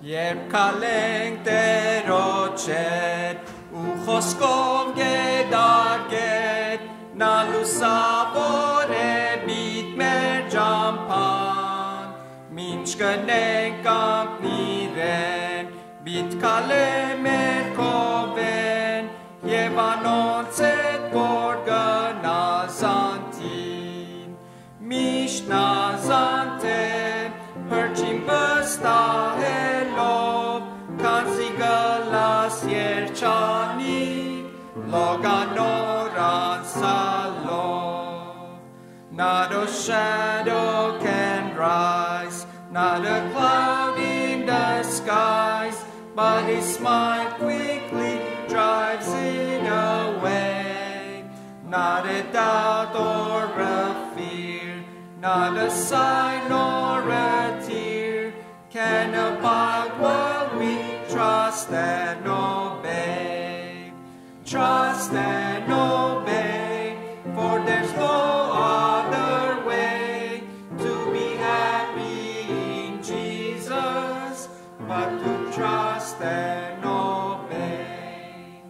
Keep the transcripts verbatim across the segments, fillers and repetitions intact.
Երբ կալենք Տերոջետ ու խոսքով գետարգետ նա լուսավոր է բիտ մեր ճամփան մինչ կնենք կանգնիրեն բիտ կալե մեր կովեն և անոնց հետ որ գնազանթին միշտ նազանթեն Perchim văstahelo, canzi gălas ierchani, loganoran salo. Not a shadow can rise, not a cloud in the skies, but his smile quickly drives it away. Not a doubt or a fear, not a sign nor a tear can abide while we trust and obey. Trust and obey, for there's no other way to be happy in Jesus but to trust and obey.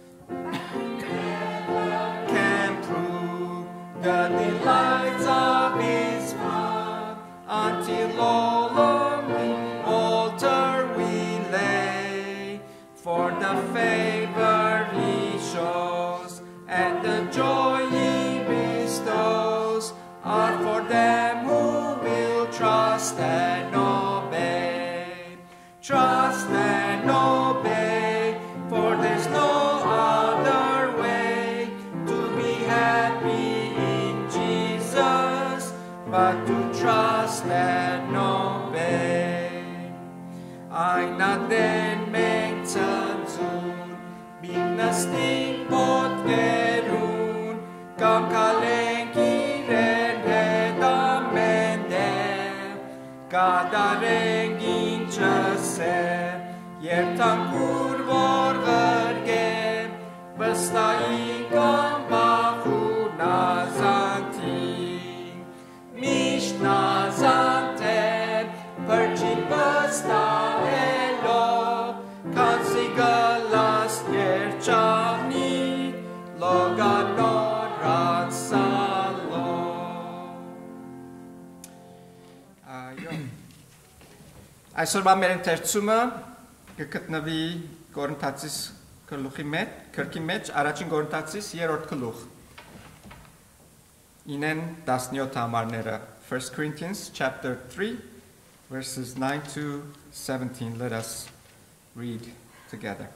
Can prove the delights of His love until all on the altar we lay, for the favor He shows and the joy He bestows are for them who will trust and obey. Trust and obey, for there's no other way to be happy in Jesus but to trust and obey. Aina den mengtan zun, bignasting pot gerun, kam kalenkiren hedamende, kadarengin chase, yertan kurvor verge, văstai kam bahu nazanti, mish nazante, perchin văsta elo, kansi galas yerchani, loganoran salo. Այսօր մեր ընթերցումը կգտնվի Կորինթացիս գլուխի մեջ, քրքի մեջ, առաջին Կորինթացիս երրորդ գլուխ։ ինեն տասնյոթ համարները, First Corinthians chapter three, verses nine to seventeen. Let us read together.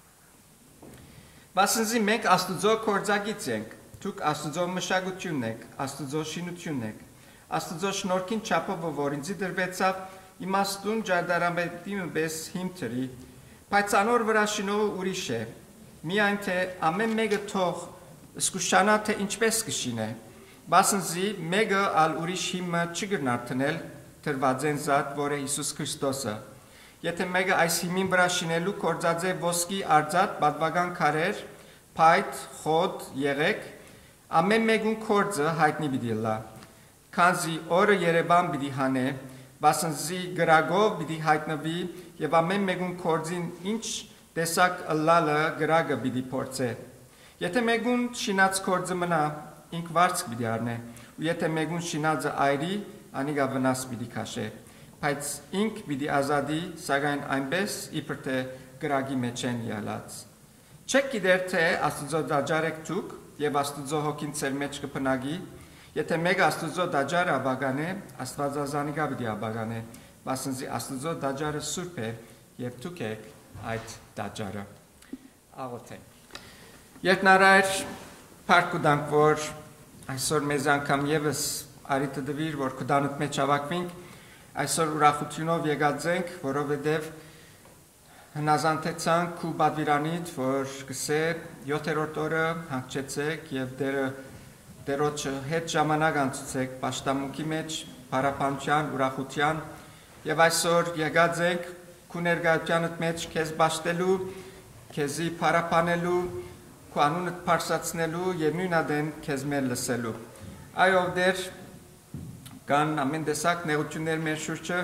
Վասնզի մենք Աստուծո կործագից ենք, դուք Աստուծո մշակությունն եք, Աստուծո շինությունն եք, Աստուծո շնորհքին չափով, որ ինձ դրվեցավ, իմաստուն ջարդարամետի պես հիմթրի, բայց անոր վրա շինողը ուրիշ է, միայն թե ամեն մեկը թող զգուշանա, թե ինչպես կշինե, վասնզի մեկը ալ ուրիշ հիմը չգրնարդնել թրված են զատ, որ է Հիսուս Քրիստոսը, եթե մեկը այս հիմին վրա շինելու կործած է ոսկի արձատ, բադվական քարեր, փայտ, խոտ, եղեք, ամեն մեկուն կործը հայտնի պիտի լա, քանզի օրը Երևան պիտի հանե, վասնզի գրագով պիտի հայտնվի եւ ամեն մեկուն կործին ինչ տեսակ ըլլալը գրագը պիտի փորձե, եթե մեկուն շինած կործը մնա, ինք վարձք պիտի առնե, ու եթե մեկուն շինածը այրի, անիգա վնաս պիտի քաշե, բայց ինք պիտի ազատի, սակայն այնպես իբր թե գրագի մեջ են ելած։ Չեք գիտեր թե Աստուծո դաջար եք դուք եւ Աստուծո հոգին ձեր մեջ կփնագի, եթե մեկը Աստուծո դաջարը աբագան է, Աստվածազանիգա պիտի աբագան է, վասնզի Աստուծո դաջարը սուրբ է եւ դուք եք այդ դաջարը։ Աղոթենք։ Երկնարար փառք ու դանք, որ այսօր մեզ անգամ եւս արիթը դվիր, որ քդանդ մեջ հավաքվենք, այսօր ուրախությունով եկած ենք, որովհետև հնազանդեցանք քու բադվիրանիդ, որ գսե յոթերորդ օրը հանգչեցեք եւ դերը դերոջը հետ ժամանակ անցուցեք պաշտամունքի մեջ, փառապանության, ուրախության եւ այսօր եկած ենք քու ներկայությանդ մեջ քեզ բաշտելու, քեզի փառապանելու, քու անունդ փարսացնելու եւ նույնադեն քեզ մեր լսելու։ Այո, դեր կան ամեն տեսակ նեղություններ մեր շուրջը,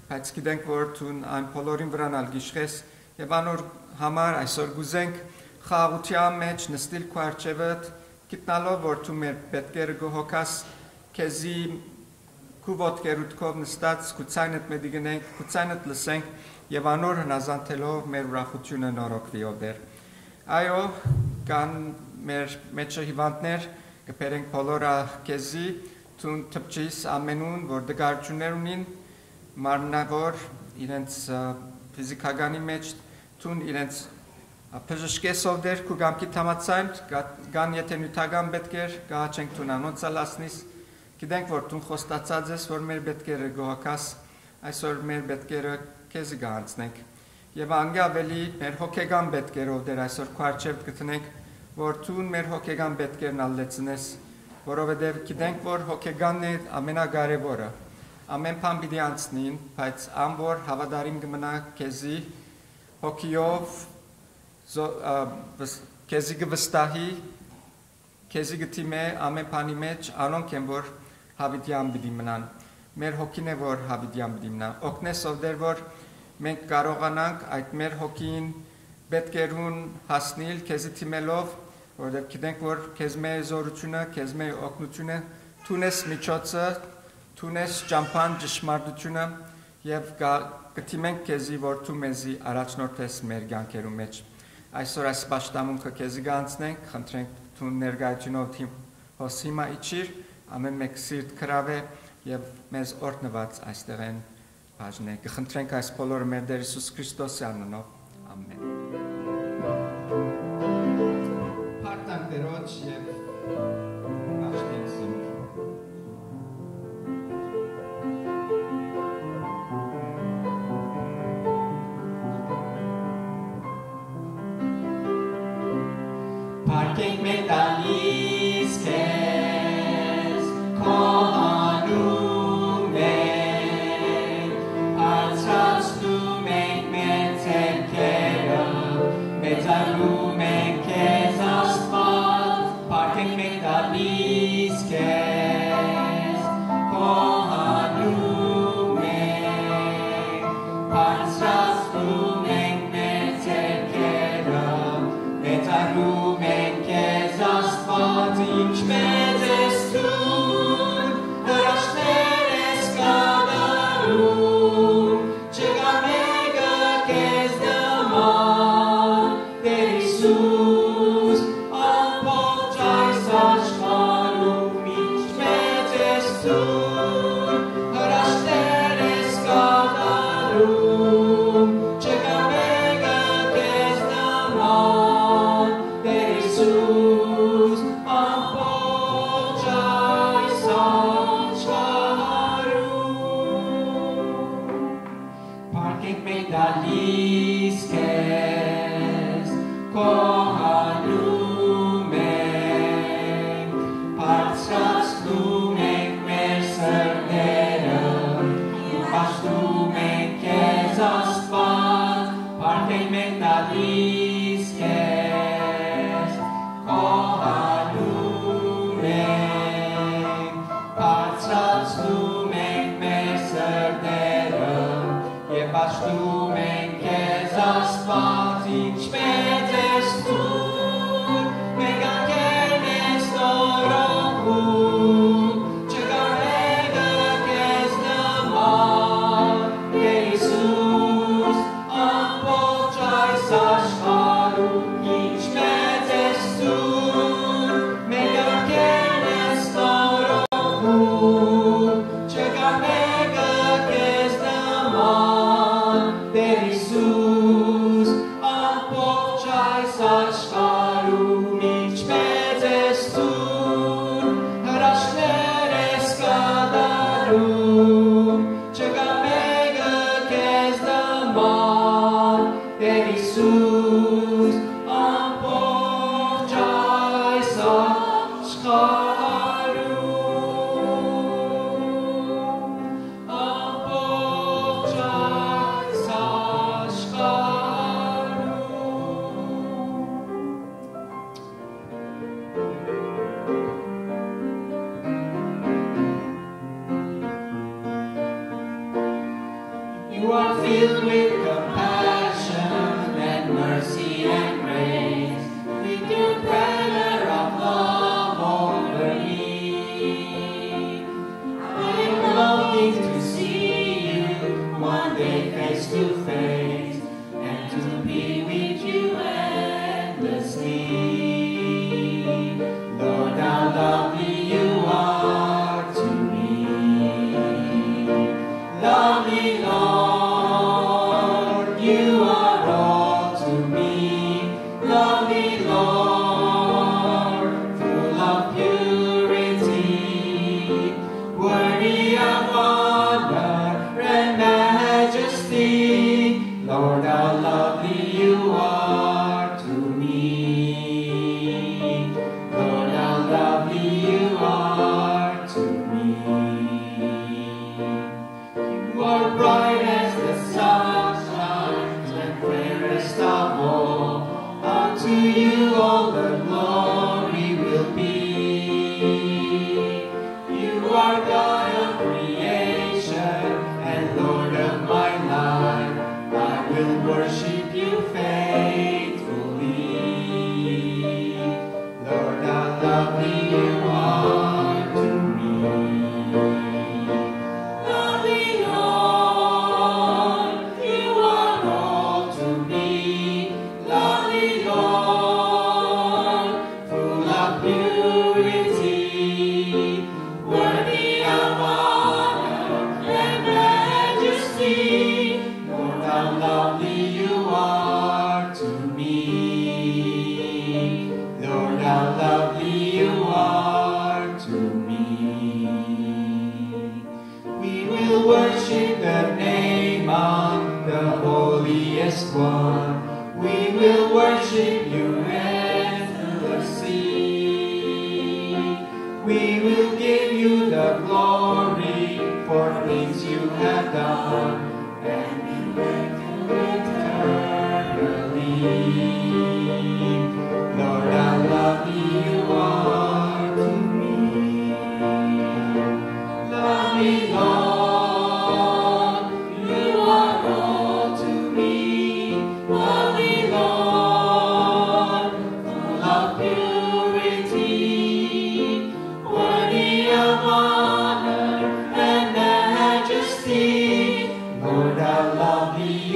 բայց գիտենք, որ դուն այն բոլորին վրան ալ գիշխես, եւ անոր համար այսօր գուզենք խաղաղության մեջ նստիլ քո արջևդ, գիտնալով, որ դու մեր պետքերը գոհոքաս, քեզի քու ոտքերուտքով նստած, քու ցայնդ մեդիգնենք, քու ցայնդ լսենք, եւ անոր հնազանդելով մեր ուրախությունը նորոգվի օդեր։ Այո, կան մեր մեջը հիվանդներ, կբերենք բոլորը քեզի, դու թփչիս ամենուն, որ դգարություններ ունին, մարմնավոր, իրենց ֆիզիկականի մեջ, դու իրենց բժշկեսով դեր քու գամքի թամացայն, կան եթե նյութական պետքեր, կհաչենք դու անոնցը լասնիս, գիտենք, որ դու խոստացած ես, որ մեր պետքերը գոհակաս, այսօր մեր պետքերը քեզի գանցնենք, եւ անգա ավելի մեր հոգեգան պետքերով դեր այսօր քո արջև գտնենք, որ դու մեր հոգեգան պետքերն ալեցնես, որովհետեւ գիտենք, որ հոգեգանն է ամենակարևորը, ամեն բան պիտի անցնին, բայց ամբողջ հավատարիմ կմնա քեզի հոգիով քեզի գվստահի, քեզի գտիմե ամեն բանի մեջ անոնք են, որ հավիտյան պիտի մնան, մեր հոգին է, որ հավիտյան պիտի մնա, օգնես ով դեր, որ մենք կարողանանք այդ մեր հոգին պետքերուն հասնիլ քեզի թիմելով, որովհետև գիտենք, որ քեզ մեր զորությունը, քեզ մեր օգնությունը, թունես միջոցը, թունես ճամփան ճշմարտությունը եւ կթիմենք քեզի, որ դու մեզի առաջնորդես մեր կյանքերու մեջ։ Այսօր այս պաշտամունքը քեզի գանցնենք, խնդրենք դու ներկայությունով հոս հիմա իջիր, ամեն մեկ սիրտ կրավե եւ մեզ օրհնված այստեղ են բաժնե։ Կխնդրենք այս բոլորը մեր Տեր Հիսուս Քրիստոսի անունով։ Ամեն։ Փառք Տերոջ եւ աշտեցին։ Փառքենք մեր տալիս քեզ, քո անուն է, բարձրացնում ենք մեր ձեռքերը, մեծարում ենք քեզ Աստված, փառքենք մեր տալիս քեզ, քո անուն է, բարձրացնում ենք մեր ձեռքերը, մեծարում ենք քեզ Աստված, ինչպես ես դու, հրաշքներ ես կատարում, չկա մեկը քեզ նման, Տեր Հիսուս, ամբողջ այս աշխարհում, ինչպես ես դու, հրաշքներ ես կատարում, չկա մեկը քեզ նման, Տեր Հիսուս, ամբողջ այս աշխարհում, փառքենք մենք տալիս քեզ, քո անուն ենք, բարձրացնում ենք մեր սրտերը, պաշտում ենք քեզ Աստված, փառքենք մենք տալիս քեզ, քո անուն ենք, բարձրացնում ենք մեր սրտերը, եւ պաշտում ենք քեզ Աստված, ինչպես ես դու, մեր կյանքերն ես նորոգում, չկա մեկը քեզ նման, Տեր Հիսուս, ամբողջ այս աշխարհում, ինչպես ես դու, մեր կյանքերն ես նորոգում, չկա մեկը քեզ նման, Տեր Հիսուս, ամբողջ այս աշխարհում, ինչպես ես դու, հրաշքներ ես կատարում, չկա մեկը քեզ նման, Տեր Հիսուս, ամբողջ այս աշխարհում, ամբողջ այս աշխարհում, You are filled with compassion and mercy and grace, with your banner of love over me. I'm longing to see you one day face to face, and to be with you endlessly. Lord, how lovely you are to me. Lovely Lord, you are all to me. Lovely Lord, full of purity, worthy of honor and majesty. Lord, how lovely you are to me. Lord, how lovely you are to me. You are bright as the sunshine and fairest of all. Unto you all the glory will be. You are God of creation and Lord of my life. I will worship you faithfully. Lord, how lovely you are to me. Lovely Lord, you are all to me. Lovely Lord, full of purity, worthy of honor and majesty. Lord, how lovely you are to me. Lord, how lovely you are to me. We will worship the name of the holiest one. We will worship you endlessly. We will give you the glory for things you have done, and we thank you eternally. Lord, how lovely you are to me. Lovely Lord, you are all to me. Lovely Lord, full of purity, worthy of honor and majesty. Lord, how lovely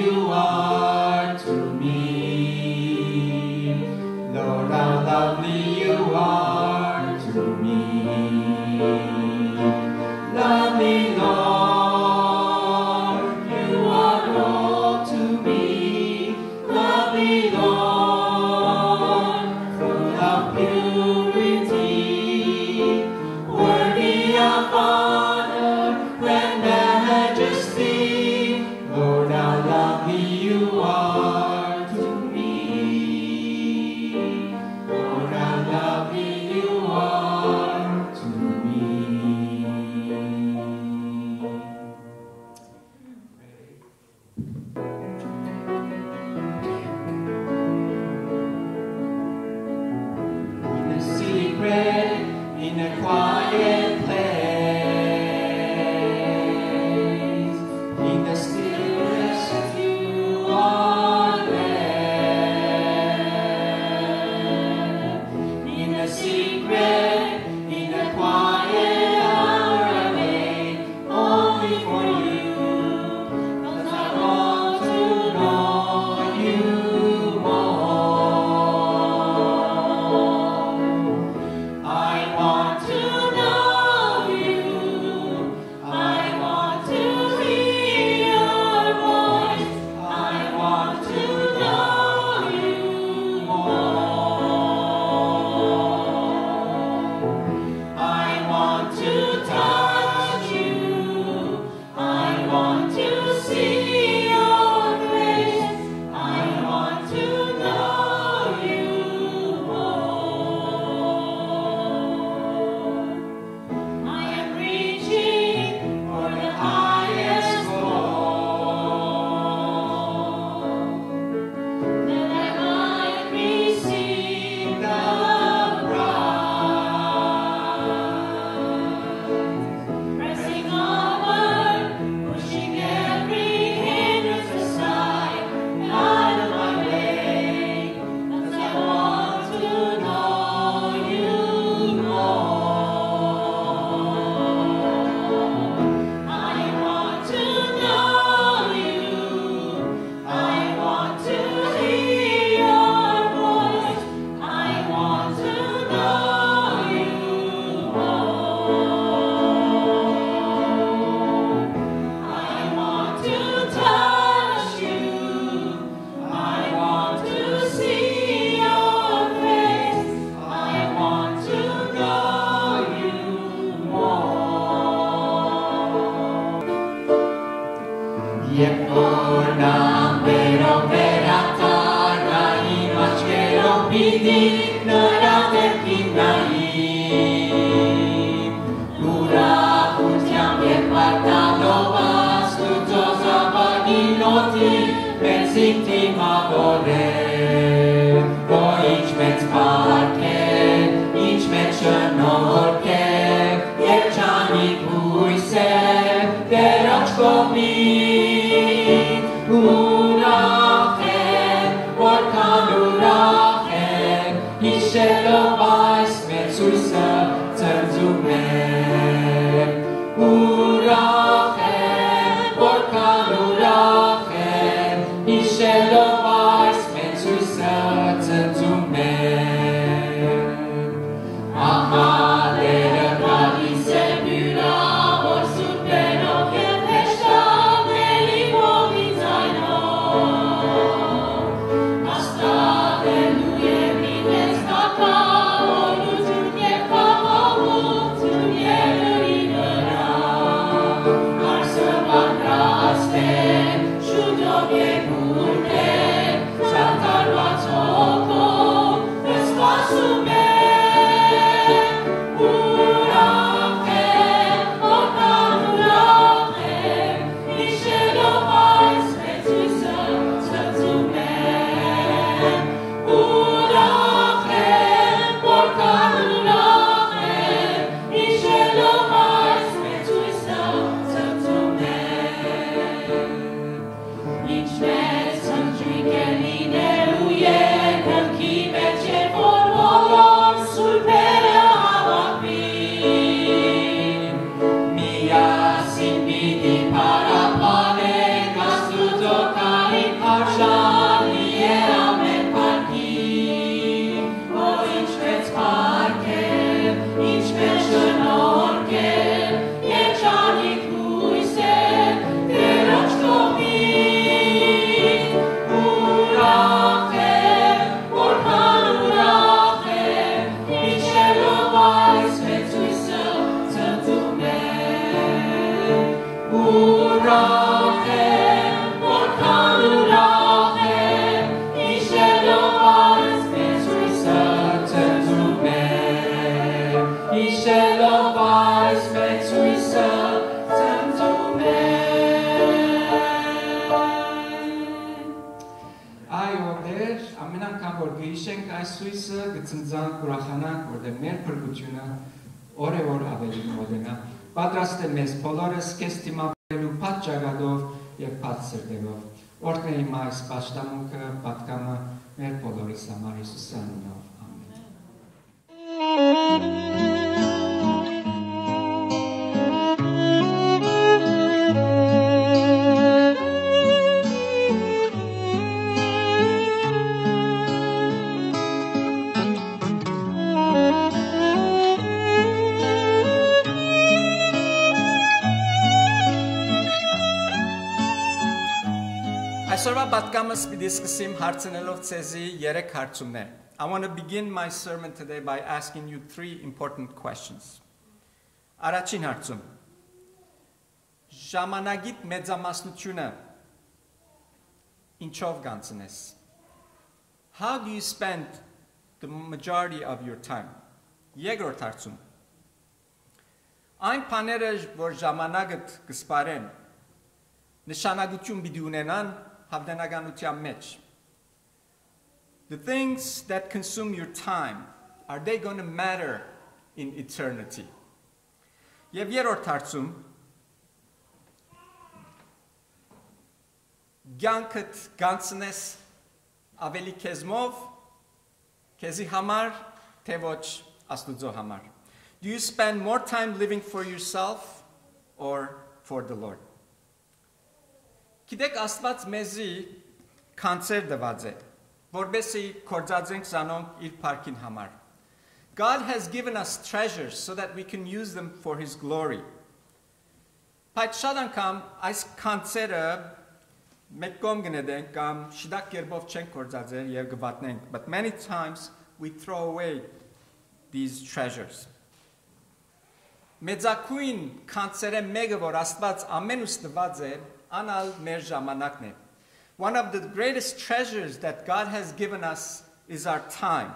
Երբ որ նա վերով վերատարվա իմ աչքերով պիտի նրա դեպքին նայիմ ուրախությամբ երբ արտանով Աստուծո զավակին օդի մեծ իմ դիմավորել որ ինչ մեծ փառք է ինչ մեծ շնորհք է երջանիկ հույս է Տերոջ կողմից ուրախ եմ որքան ուրախ եմ հիշելով այս մեծ հույսը ծնծում եմ ուրախ եմ որքան ուրախ եմ հիշելով այս մեծ հույսը ծնծում եմ ահա Տերը գալիս է բյուրավոր սուրբերով և հեշտանելի ողի ձայնով հաստատելու և ինձ թագավորություն և խաղաղություն երկրի վրա Արսը պատրաստ է շուտով եկուրդ է սատարված հոգով սպասում է ուրախ եմ որքան ուրախ եմ հիշելով այս մեծ հույսը ծնծում եմ ուրախ եմ որքան ուրախ եմ հիշելով այս մեծ հույսը ծնծում եմ ինչ մեծ հնչյուն է լինելու երկնքի մեջ երբ որ բոլոր սուրբերը հավաքվին միասին պիտի փառաբանենք Աստուծո քարին արժանի է ամեն փառքի Ո ինչ մեծ փառք է ինչ մեծ շնորհք է երջանիկ հույս է Տերոջ կողմից ուրախ եմ որքան ուրախ եմ հիշելով այս մեծ հույսը ծնծում եմ ուրախ եմ որքան ուրախ եմ հիշելով այս մեծ հույսը ծնծում եմ հիշելով այս մեծ հույսը ծնծում եմ Այո, դեր, ամեն անգամ որ գիշենք այս հույսը գծնձանք ուրախանանք, որտեղ մեր փրկությունը օրեօր ավելի մոտենա։ Պատրաստ է մեզ բոլորս քեզ դիմավորելու փակ ճակատով եւ փակ սրտերով։ Օրհնե իմ այս պաշտամունքը, պատկամը մեր բոլորիս համար Հիսուսի անունով։ Ամեն։ Այսօրվա պատկամս պիտի սկսեմ հարցնելով ցեզի երեք հարցումներ։ I want to begin my sermon today by asking you three important questions. Առաջին հարցում. Ժամանակիդ մեծամասնությունը ինչով կանցնես? How do you spend the majority of your time? Երկրորդ հարցում. Այն բաները, որ ժամանակդ կսպարեն, նշանակություն պիտի ունենան հավանականության մեջ. The things that consume your time, are they going to matter in eternity? Եվ երրորդ հարցում կյանքդ կանցնես ավելի քեզմով, քեզի համար, թե ոչ Աստուծո համար. Do you spend more time living for yourself or for the Lord? Գիտեք, Աստված մեզի կանցեր տված է, որպեսզի կործածենք զանոնք իր փառքին համար. God has given us treasures so that we can use them for His glory. Բայց շատ անգամ այս կանցերը մեկ կողմ գնենք կամ շիդակ կերպով չենք կործածել եւ գվատնենք, but many times we throw away these treasures. Մեծակույն կանցերը մեկը, որ Աստված ամենուց տված է, anal մեր ժամանակն է. One of the greatest treasures that God has given us is our time.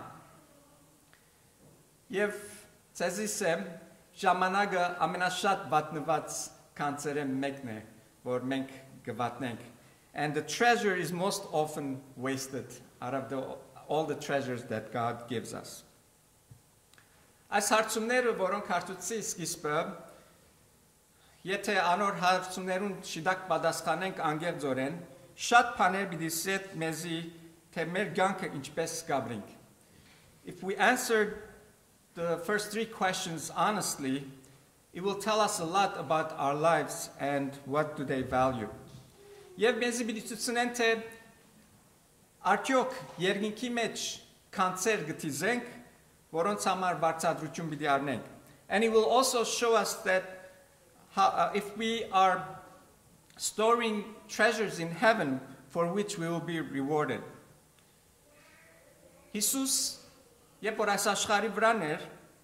Եվ ցեզիս եմ ժամանակը ամենաշատ վատնված կանցերը մեկն է, որ մենք գվատնենք. And the treasure is most often wasted out of the, all the treasures that God gives us. Այս հարցումները, որոնք հարցուցի սկիզբը, եթե անոր հարցումներուն շիդակ պատասխանենք անգեղձորեն, շատ բաներ պիտի սետ մեզի, թե մեր կյանքը ինչպես կապրենք. If we answer the first three questions honestly, it will tell us a lot about our lives and what do they value. Եվ մեզի պիտի ցուցնեն, թե արդյոք երկինքի մեջ կանցեր գտիզենք, որոնց համար վարձատրություն պիտի առնենք. And it will also show us that how, uh, if we are storing treasures in heaven for which we will be rewarded. Հիսուս, երբ որ այս աշխարհի վրան էր,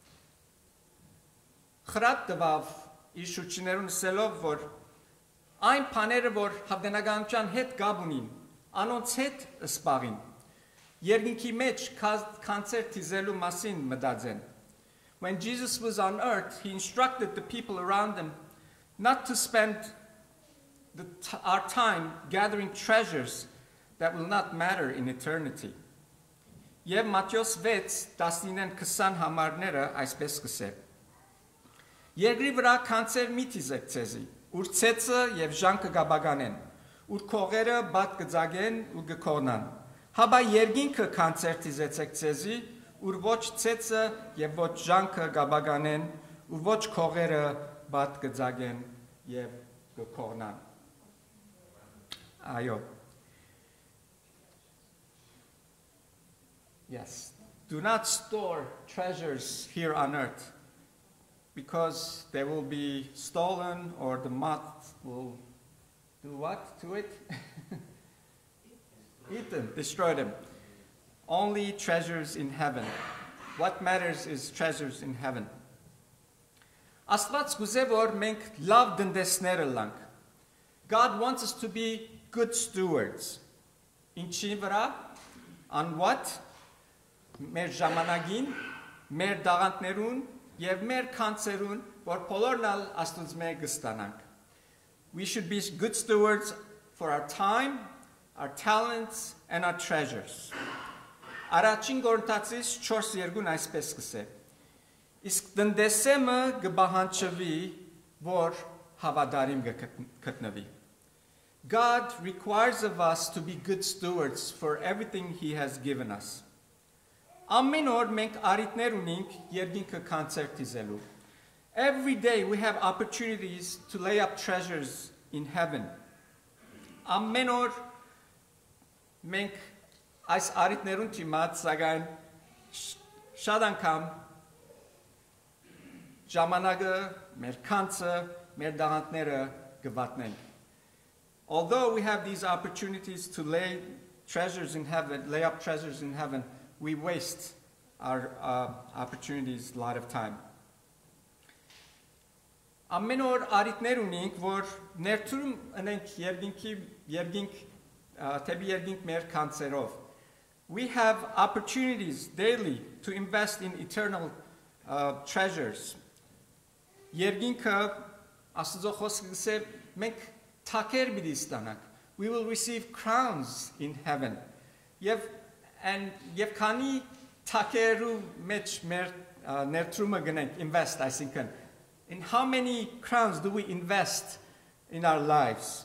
խրատ տվավ իր շուրջիներուն ասելով, որ այն բաները, որ հավանականության հետ գաբ ունին, անոնց հետ սպաղին, երկինքի մեջ կանցեր թիզելու մասին մտածեն. When Jesus was on earth, he instructed the people around him not to spend the t our time gathering treasures that will not matter in eternity. Եվ Մատթեոս վեց տասնինը քսան համարները այսպես կսե. Երկրի վրա կանցեր մի թիզեք ցեզի, ուր ցեցը եւ ժանքը գաբագանեն, ուր քողերը բադ կձագեն ու գքոնան. Հաբա երկինքը կանցեր թիզեցեք ցեզի, ուր ոչ ցեցը եւ ոչ ժանքը գաբագանեն, ու ոչ քողերը բադ կձագեն եւ գքոնան. Այո. Yes, do not store treasures here on earth because they will be stolen or the moth will do what to it? Eat them, destroy them. Only treasures in heaven. What matters is treasures in heaven. Աստված գուզե որ մենք լավ դնդեսներ լանք. God wants us to be good stewards. Ինչի վրա? On what? Մեր ժամանակին, մեր դաղանտներուն եւ մեր կանցերուն, որ բոլորն ալ Աստծո մեր կստանանք. We should be good stewards for our time, our talents and our treasures. Առաջին Կորինթացիս չորս երկուն այսպես կսե. Իսկ դնդեսեմը կբահանջվի, որ հավատարիմ կգտնվի. God requires of us to be good stewards for everything he has given us. Ամեն օր մենք արիտներ ունենք երկինքը կանցեր թիզելու. Every day we have opportunities to lay up treasures in heaven. Ամեն օր մենք այս արիտներուն թիմած սակայն շատ անգամ ժամանակը մեր կանցը, մեր դաղանտները գվատնենք. Although we have these opportunities to lay treasures in heaven, lay up treasures in heaven, we waste our uh, opportunities a lot of time. Ամեն օր արիտներ ունենք, որ ներդրում ունենք երկինքի երկինք թեպի երկինք մեր կանցերով. We have opportunities daily to invest in eternal uh, treasures. Երկինքը Աստծո խոսքը գսե մենք թակեր պիտի ստանանք. We will receive crowns in heaven. Եվ and եւ քանի թակերու մեջ մեր ներդրումը գնենք invest, I think. In how many crowns do we invest in our lives?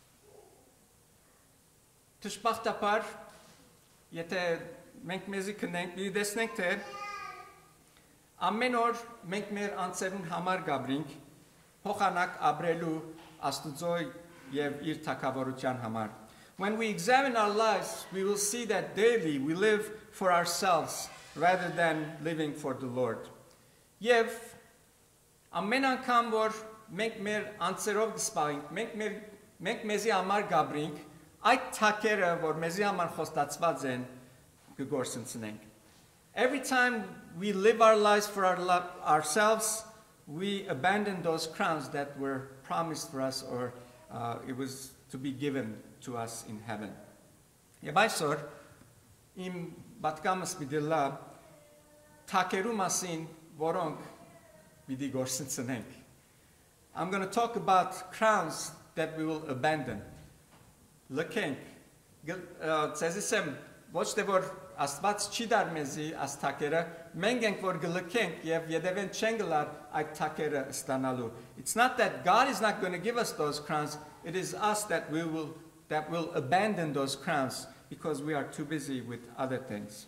Տշպախտապար եթե մենք մեզի կնենք, պիտի տեսնենք թե ամեն օր մենք մեր անձերուն համար գաբրինք փոխանակ ապրելու Աստուծո եւ իր թակավորության համար. When we examine our lives, we will see that daily we live for ourselves rather than living for the Lord. Եվ ամեն անգամ որ մենք մեր անձերով գսպարենք, մենք մեր մենք մեզի համար գաբրինք, այդ թակերը որ մեզի համար խոստացված են կգործընծնենք. Every time we live our lives for our ourselves, we abandon those crowns that were promised for us or uh, it was to be given to us in heaven. Եվ այսօր իմ պատկամս պիտի թակերու մասին, որոնք պիտի գործընծնենք. I'm going to talk about crowns that we will abandon. Լքենք. Ցեզիսեմ ոչ թե որ Աստված չի դար մեզի աս թակերը, մենք ենք որ գլքենք եւ յետևեն չեն գլար այդ թակերը ստանալու. It's not that God is not going to give us those crowns, it is us that we will that will abandon those crowns because we are too busy with other things.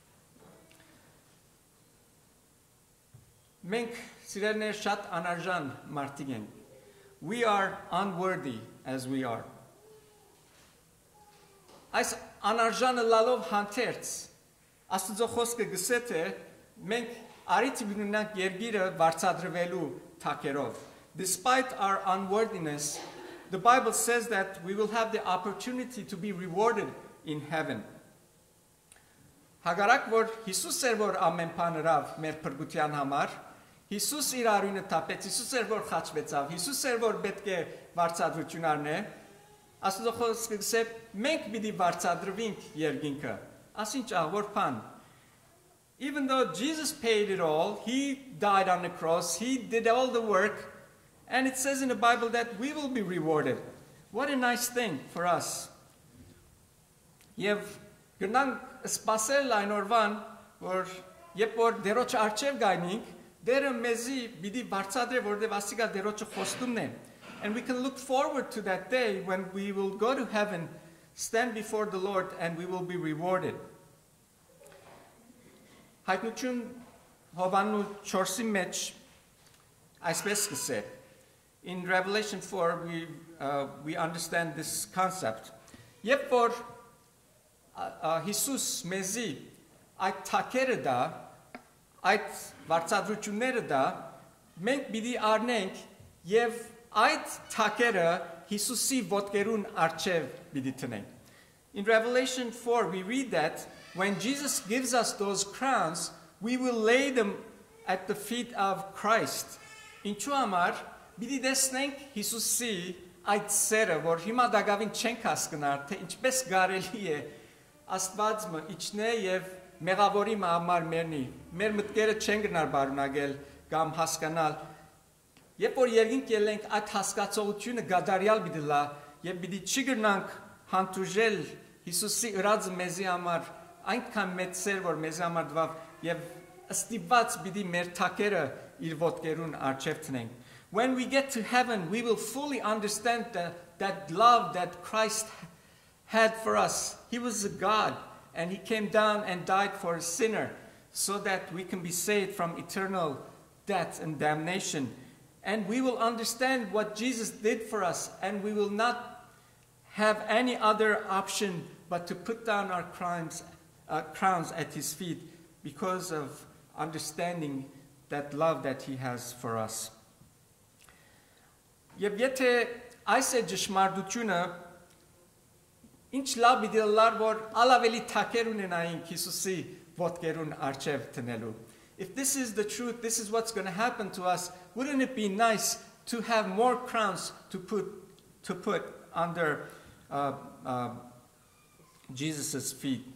Մենք սիրելիներ շատ անարժան մարդիկ ենք. We are unworthy as we are. Այս անարժանը լալով հանդերձ Աստծո խոսքը գսե թե մենք արիթ ունենանք երգիրը վարձատրվելու թակերով. Despite our unworthiness, the Bible says that we will have the opportunity to be rewarded in heaven. Հագարակ որ Հիսուս էր որ ամեն բան հրավ մեր փրկության համար, Հիսուս իր արյունը տապեց, Հիսուս էր որ խաչվեցավ, Հիսուս էր որ պետք է վարձատրություն առնե, Աստծո խոսքը գսե մենք պիտի վարձատրվենք երկինքը, ասինչ աղոր բան. Even though Jesus paid it all, he died on the cross, he did all the work, and it says in the Bible that we will be rewarded. What a nice thing for us. Եվ գնանք սպասել այն օրվան, որ երբ որ դերոջ արջև գայնինք, դերը մեզի պիտի վարձատրե, որտեղ ասիկա դերոջը խոստումն է. And we can look forward to that day when we will go to heaven, stand before the Lord, and we will be rewarded. Հայտնություն Հովաննու չորսի մեջ այսպես կսե. In Revelation four, we, uh, we understand this concept. Երբ որ Հիսուս մեզի այդ թակերը դա, այդ վարձատրությունները դա, մենք պիտի առնենք եւ այդ թակերը Հիսուսի ոտքերուն առջև պիտի տնենք. In Revelation four, we read that when Jesus gives us those crowns, we will lay them at the feet of Christ. Ինչու համար պիտի տեսնենք Հիսուսի այդ սերը, որ հիմա դակավին չենք հասկնար, թե ինչպես կարելի է Աստվածը իջնե եւ մեղավորի համար մեռնի. Մեր մտքերը չեն գնար բարունակել կամ հասկանալ. Երբ որ երկինք ելենք, այդ հասկացողությունը գադարյալ պիտի լա եւ պիտի չգնանք հանդուրժել Հիսուսի ըրածը մեզի համար այնքան մեծ սեր, որ մեզի համար դվավ եւ ստիպված պիտի մեր թակերը իր ոտքերուն առջև տնենք. When we get to heaven, we will fully understand the, that love that Christ had for us. He was a God, and he came down and died for a sinner so that we can be saved from eternal death and damnation. And we will understand what Jesus did for us, and we will not have any other option but to put down our crimes, uh, crowns at his feet because of understanding that love that he has for us. Եվ եթե այս է ճշմարտությունը, ինչ լավ պիտի լար, որ ալավելի թակեր ունենայինք Հիսուսի ոտքերուն առջև տնելու. If this is the truth, this is what's going to happen to us, wouldn't it be nice to have more crowns to put, to put under uh, uh, Jesus' feet?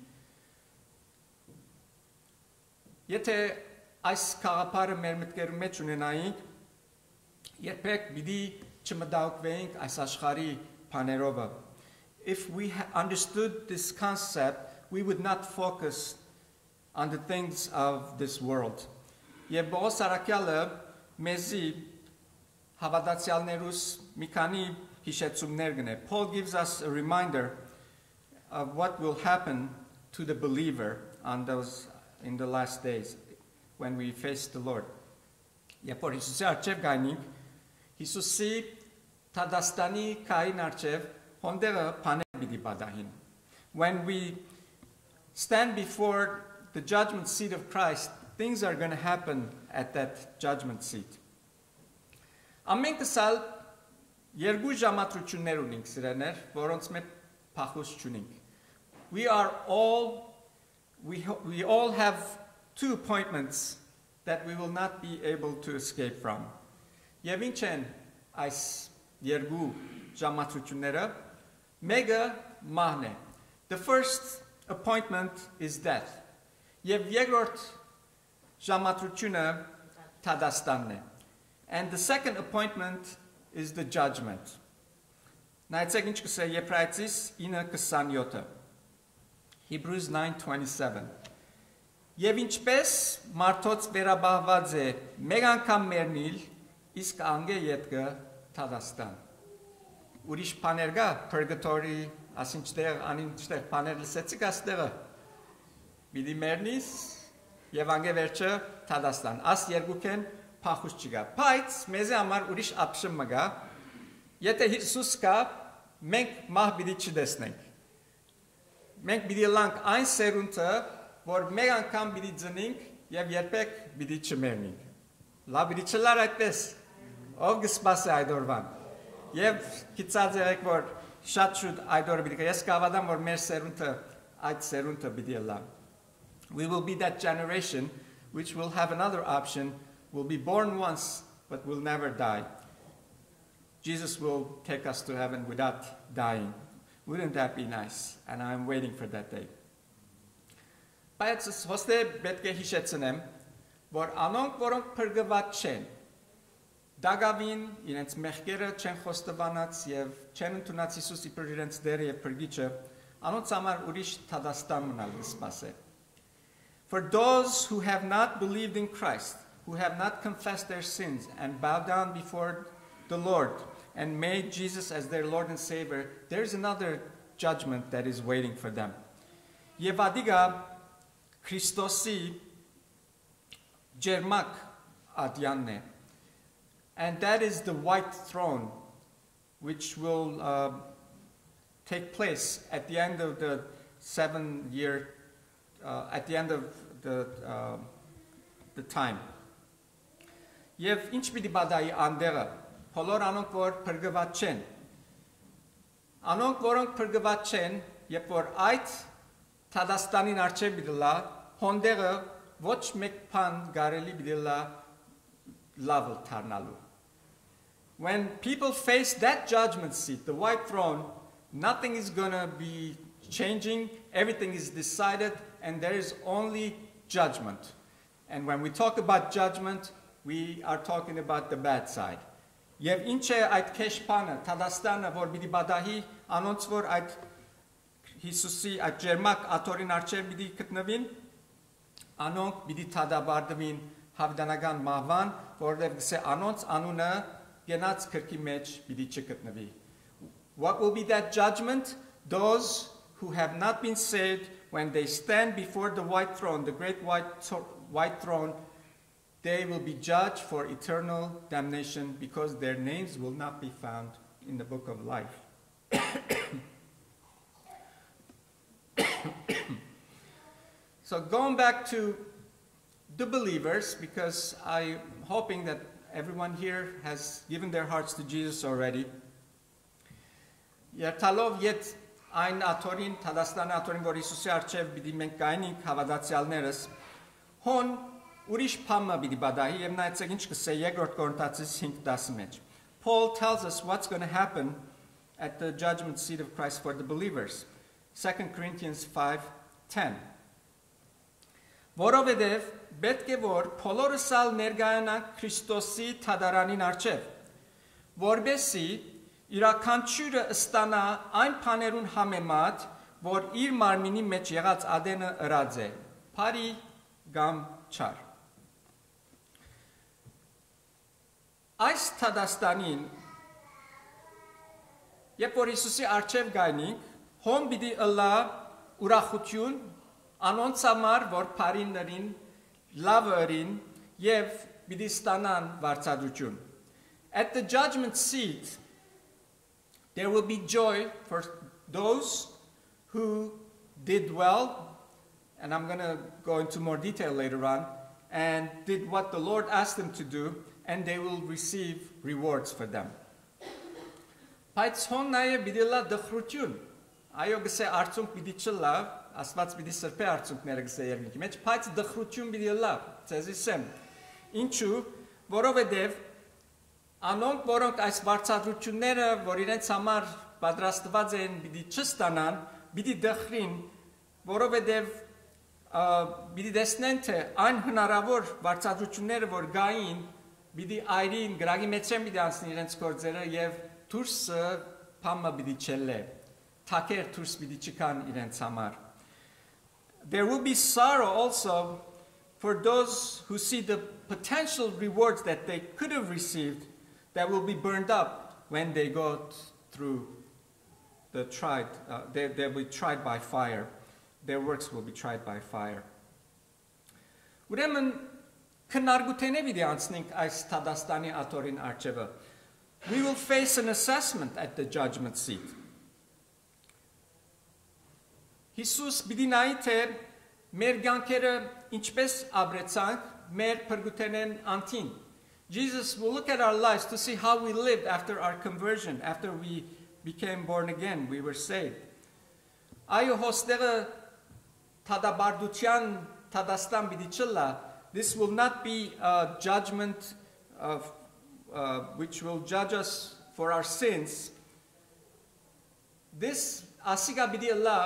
Եթե այս կաղապարը մեր մտքերում մեջ ունենայինք, երբեք պիտի չմտահոգվեինք այս աշխարհի բաներովը. If we understood this concept, we would not focus on the things of this world. Եվ Պողոս առաքյալը մեզի հավատացյալներուս մի քանի հիշեցումներ գնե. Paul gives us a reminder of what will happen to the believer on those in the last days when we face the Lord. Երբ որ Հիսուսի առջև գայնենք, Հիսուսի Տադաստանի կային առջև հոնդերը բաներ պիտի պատահին. When we stand before the judgment seat of Christ, things are going to happen at that judgment seat. Ամենքս ալ երկու ժամատրություններ ունենք, սիրելիներ, որոնց մեջ փախուս չունենք. We are all we we all have two appointments that we will not be able to escape from. Եվ ինչ են այս երկու ժամացությունները, մեկը մահն է. The first appointment is death. Եվ երկրորդ ժամացությունը Թադաստանն է. And the second appointment is the judgment. Նայեցեք ինչ կսե Եբրայեցիս ինը քսանյոթը. Hebrews nine twenty-seven. Եվ ինչպես մարդոց վերաբահված է մեկ անգամ մեռնիլ, իսկ անգե ետքը Թադաստան. Ուրիշ բաներ կա purgatory, ասինչտեղ, անինչտեղ բաներ լսեցիք աստեղը. Պիտի մեռնիս եւ անգե վերջը Թադաստան. Աս երկուքեն փախուս չկա. Բայց մեզ համար ուրիշ ապշում կա. Եթե Հիսուս կա, մենք մահ պիտի չտեսնենք. Մենք պիտի լանք այն սերունդը, որ մեկ անգամ պիտի ծնենք եւ երբեք պիտի չմեռնենք. Լավ պիտի չլար այդպես. Ով կսպասի այդ օրվան. Եվ գիտած եք որ շատ շուտ այդ օրը պիտի կա. Ես կհավատամ որ մեր սերունդը այդ սերունդը պիտի լա. We will be that generation which will have another option, will be born once but will never die. Jesus will take us to heaven without dying. Wouldn't that be nice? And I'm waiting for that day. Բայց հոստե պետք է հիշեցնեմ, որ անոնք, որոնք փրկված չեն, դագավին իրենց մեղքերը չեն խոստովանած եւ չեն ընդունած Հիսուս իբր իրենց դերը եւ փրկիչը, անոնց համար ուրիշ Թադաստան մնալ կսպասե. For those who have not believed in Christ, who have not confessed their sins and bowed down before the Lord and made Jesus as their Lord and Savior, there's another judgment that is waiting for them. Եվ ադիգա Քրիստոսի ջերմակ ադյանն է. And that is the white throne which will uh, take place at the end of the seven year, uh, at the end of the, uh, the time. Եվ ինչ պիտի բադայի անդեղը, բոլոր անոնք որ փրկված չեն. Անոնք որոնք փրկված չեն, երբ որ այդ Թադաստանին արջև պիտի լա, հոնդեղը ոչ մեկ բան կարելի պիտի լա լավը դառնալու. When people face that judgment seat, the white throne, nothing is going to be changing, everything is decided, and there is only judgment. And when we talk about judgment, we are talking about the bad side. Եվ ինչ է այդ քեշփանը, Թադաստանը, որ պիտի բադահի, անոնց որ այդ Հիսուսի այդ ջերմակ աթորին արջև պիտի գտնվին, անոնք պիտի թադաբարդվին հավդանական մահվան, որովհետև գսե անոնց անունը գնաց քրքի մեջ պիտի չգտնվի. What will be that judgment? Those who have not been saved, when they stand before the white throne, the great white, white throne, they will be judged for eternal damnation because their names will not be found in the book of life. So going back to the believers, because I'm hoping that everyone here has given their hearts to Jesus already. Երթալով ետ այն աթորին, Թադաստանի աթորին, որ Հիսուսի առջև պիտի մենք կայնենք հավատացյալներս, հոն ուրիշ բամը պիտի բադահի եւ նայեցեք ինչ կսե երկրորդ Կորինթացիս five ten մեջ. Paul tells us what's going to happen at the judgment seat of Christ for the believers. Second Corinthians five ten. Որովհետև պետք է որ բոլորս ալ ներկայանանք Քրիստոսի թադարանին առջև, որբեսի իրականչյուրը ստանա այն բաներուն համեմատ, որ իր մարմինի մեջ եղած ադենը ըրած է, բարի կամ չար. Այս Թադաստանին, երբ որ Հիսուսի առջև գայնենք, հոն պիտի ըլլա ուրախություն, անոնց համար, որ բարիներին, լավերին եւ պիտի ստանան վարձատրություն. At the judgment seat, there will be joy for those who did well, and I'm going to go into more detail later on, and did what the Lord asked them to do, and they will receive rewards for them. Բայց հոն նաեւ պիտի լա դխրություն. Այո գսե արցունք պիտի չլա, Աստված պիտի սրբե արցունքները գսե երկնքի մեջ, բայց դխրություն պիտի լա, ցեզի սեմ. Ինչու, որովհետև Անոնք, որոնք այս վարձատրությունները, որ իրենց համար պատրաստված են, պիտի չստանան, պիտի դխրին, որովհետև պիտի տեսնեն, թե այն հնարավոր վարձատրությունները, որ գային, պիտի այրին, գրագի մեջ են պիտի անցնի իրենց գործերը և դուրսը փամը պիտի չելե, թակեր դուրս պիտի չկան իրենց համար։ There will be sorrow also for those who see the potential rewards that they could have received that will be burned up when they go through the tried, uh, they, they'll be tried by fire. Their works will be tried by fire. Ուրեմն քննարկութենե պիտի անցնենք այս Թադաստանի աթորին արջևը. We will face an assessment at the judgment seat. Հիսուս պիտի նայի, թե մեր կյանքերը ինչպես ապրեցանք, մեր փրկութենեն անտին. Jesus will look at our lives to see how we lived after our conversion, after we became born again, we were saved. Այո, հոստեղը թադաբարդության Թադաստան պիտի չլա. This will not be a judgment of, uh, which will judge us for our sins. This ասիկա պիտի լա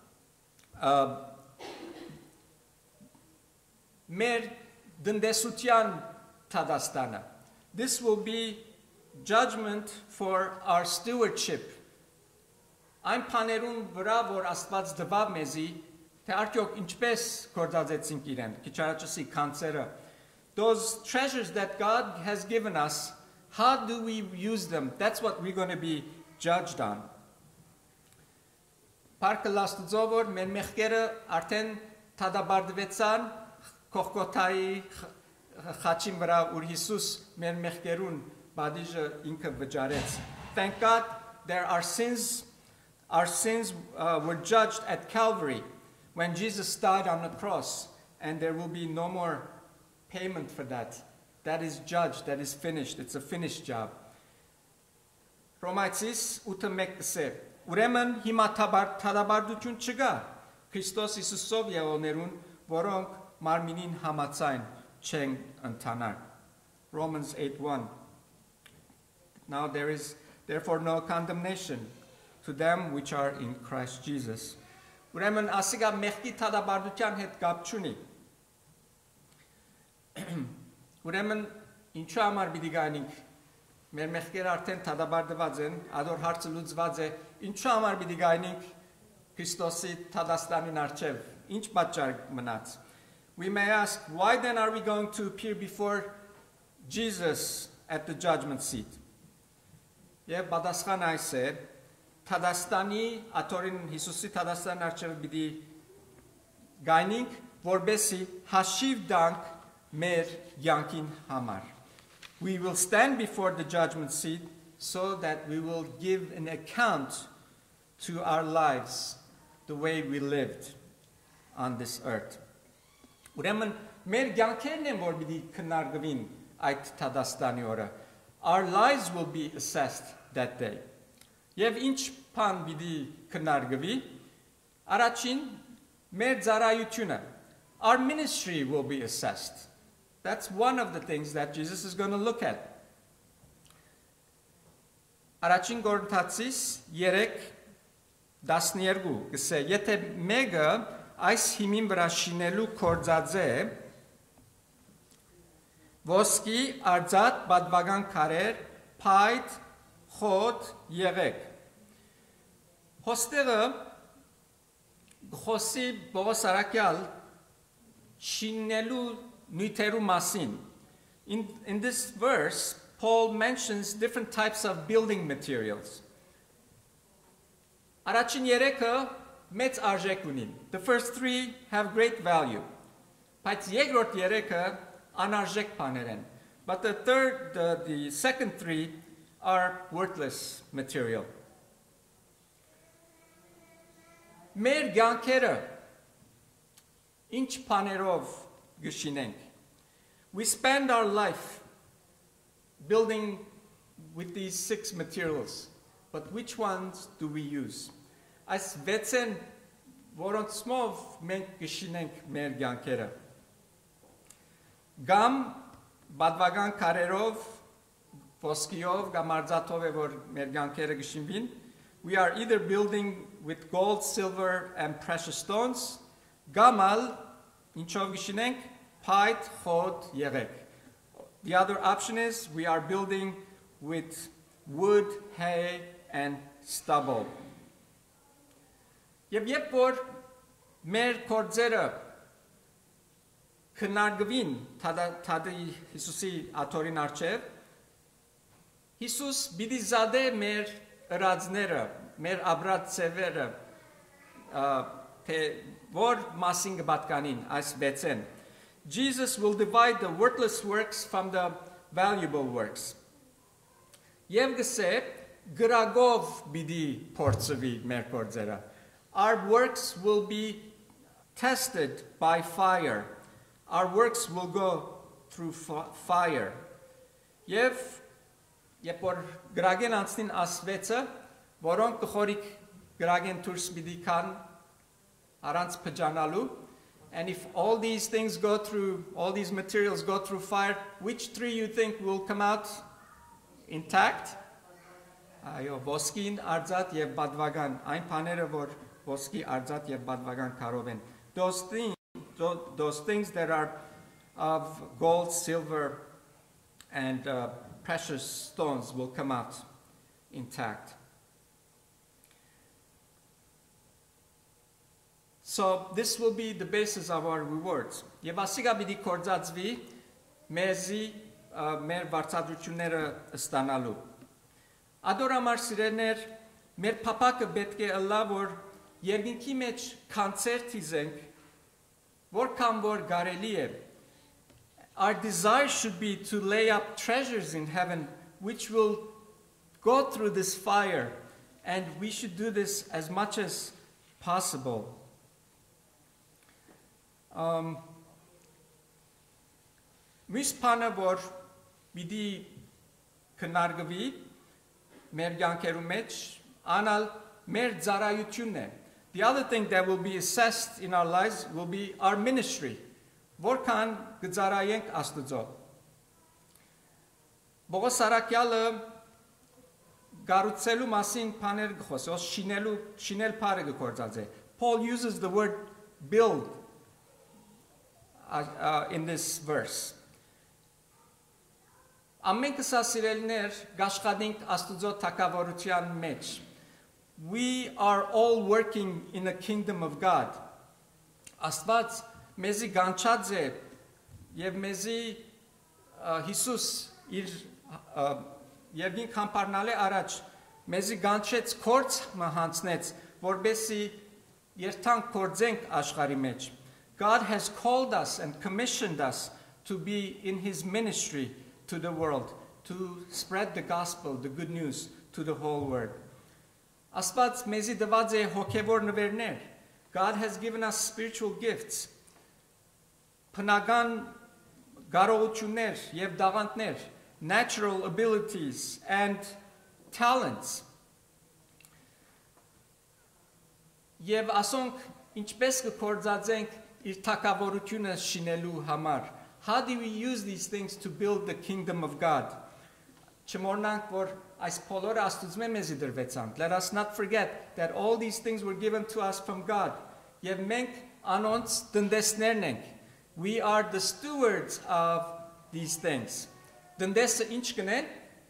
մեր դնդեսության Թադաստանը. This will be judgment for our stewardship. Այն բաներուն վրա, որ Աստված տվավ մեզի, թե արդյոք ինչպես գործածեցինք իրեն, քիչ առաջի կանցերը. Those treasures that God has given us, how do we use them? That's what we're going to be judged on. Պարկը լաստուծով, որ մեր մեղքերը արդեն թադաբարդվեցան Կողգոթայի խաչին վրա, ուր Հիսուս մեր մեղքերուն բադիժը ինքը վճարեց. Thank God there are sins, our sins uh, were judged at Calvary when Jesus died on the cross, and there will be no more payment for that. That is judged, that is finished, it's a finished job. Ռոմայցիս ութը մեկ կսե. Ուրեմն հիմա թադաբարդություն չկա Քրիստոս Հիսուսով եղողներուն, որոնք մարմինին համաձայն չեն ընթանար. Romans eight one. Now there is therefore no condemnation to them which are in Christ Jesus. Ուրեմն ասիկա մեղքի թադաբարդության հետ կապ չունի. Ուրեմն ինչու համար պիտի գանենք մեր մեղքերը արդեն թադաբարդված են, ադոր հարցը լուծված է, ինչու համար պիտի գանենք Քրիստոսի Թադաստանին առջև, ինչ պատճառ մնաց. We may ask, why then are we going to appear before Jesus at the judgment seat? Եվ պատասխան այս է, Թադաստանի աթորին Հիսուսի Թադաստանի առջև պիտի գանենք, որբեսի հաշիվ տանք մեր յանքին համար. We will stand before the judgment seat so that we will give an account to our lives, the way we lived on this earth. Ուրեմն մեր յանքերն են, որ պիտի քննարկվին այդ Թադաստանի օրը. Our lives will be assessed that day. Եվ ինչ բան պիտի քննարկվի, առաջին մեր ծառայությունը. Our ministry will be assessed. That's one of the things that Jesus is going to look at. Առաջին Կորինթացիս երեք տասներկու գսե, եթե մեկը այս հիմին վրա շինելու կործած է, ոսկի, արձատ, բադվական քարեր, փայտ, խոտ, եղեք. Հոստեղը խոսի Պողոս Արաքյալ շինելու նյութերու մասին. In, in this verse, Paul mentions different types of building materials. Առաջին երեքը մեծ արժեք ունին. The first three have great value. Բայց երկրորդ երեքը անարժեք բաներ են. But the third, the, the second three are worthless material. Մեր կյանքերը ինչ բաներով գշինենք. We spend our life building with these six materials, but which ones do we use? Այս վեցեն որոնցմով մենք գշինենք մեր կյանքերը. Գամ բադվական քարերով ոսկիով կամ արձաթով է որ մեր կյանքերը գշինվին. we are either building with gold, silver and precious stones, կամ ալ ինչով գշինենք փայտ, խոտ, եղեք. The other option is we are building with wood, hay and stubble. Եվ երբ որ մեր կորձերը քննարկվին թադի Հիսուսի աթորին առջև, Հիսուս պիտի զադե մեր ըրածները, մեր ապրած ծևերը, թե որ մասին կպատկանին այս վեցեն. Jesus will divide the worthless works from the valuable works. Եվ գսե գրագով պիտի փորձվի մեր կորձերը. Our works will be tested by fire. Our works will go through fire. Եվ երբ որ գրագեն անցնին ասվեցը, որոնք կխորիկ գրագեն դուրս պիտի կան առանց փճանալու, and if all these things go through, all these materials go through fire, which three you think will come out intact? Այո, ոսկին, արձատ եւ բադվագան, այն բաները, որ ոսկի, արձատ եւ բադվագան կարող են. Those things, those things that are of gold, silver, and uh, precious stones will come out intact. So this will be the basis of our rewards. Եվ ասիկա պիտի կործածվի մեզի մեր վարձատրությունները ստանալու. Ադորամար սիրելներ, մեր փապակը պետք է ըլլա, որ երկինքի մեջ կանցեր թիզենք, որքան որ կարելի է. Our desire should be to lay up treasures in heaven which will go through this fire, and we should do this as much as possible. Um, Մյուս բանը, որ պիտի քննարկվի մեր կյանքերու մեջ, անալ մեր ծառայությունն է. The other thing that will be assessed in our lives will be our ministry. Որքան կծառայենք Աստծո. Պողոս Արաքյալը գառուցելու մասին բաներ գխոսի, շինելու, շինել բառը գործած է. Paul uses the word build uh, uh, in this verse. Ամենքս ասիրելներ գաշխատենք Աստծո թակավորության մեջ. We are all working in the kingdom of God. Աստված մեզի գանչած է եւ մեզի Հիսուս իր երկին կամպարնալե առաջ մեզի գանչեց կորց մահանցնեց, որբեսի երթանք կործենք աշխարի մեջ. God has called us and commissioned us to be in his ministry to the world, to spread the gospel, the good news to the whole world. Աստված մեզի տված է հոգևոր նվերներ. God has given us spiritual gifts. Բնական կարողություններ եւ դաղանտներ, natural abilities and talents. Եվ ասոնք ինչպես կկործածենք իր թակավորությունը շինելու համար. How do we use these things to build the kingdom of God? Չմոռնանք, որ այս բոլորը Աստծո մեզի դրվեցան. Let us not forget that all these things were given to us from God. Եվ մենք անոնց տնտեսներն ենք. We are the stewards of these things. Տնտեսը ինչ կնեն?